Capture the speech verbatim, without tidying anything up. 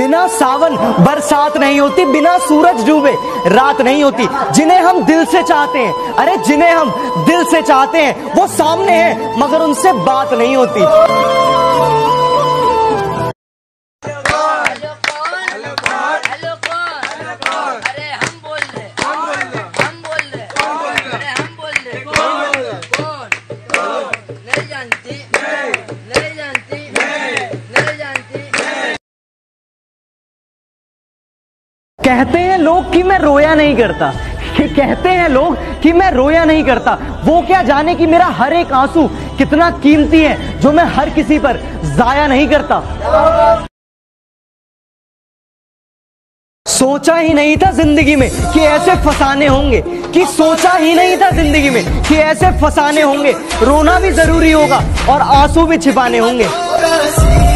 बिना सावन बरसात नहीं होती, बिना सूरज डूबे रात नहीं होती। जिन्हें हम दिल से चाहते हैं, अरे जिन्हें हम दिल से चाहते हैं वो सामने हैं मगर उनसे बात नहीं होती। कहते हैं लोग कि मैं रोया नहीं करता, कि कहते हैं लोग कि मैं रोया नहीं करता। वो क्या जाने कि मेरा हर एक आंसू कितना कीमती है, जो मैं हर किसी पर जाया नहीं करता। सोचा ही नहीं था जिंदगी में कि ऐसे फसाने होंगे, कि सोचा ही नहीं था जिंदगी में कि ऐसे फसाने होंगे। रोना भी जरूरी होगा और आंसू भी छिपाने होंगे।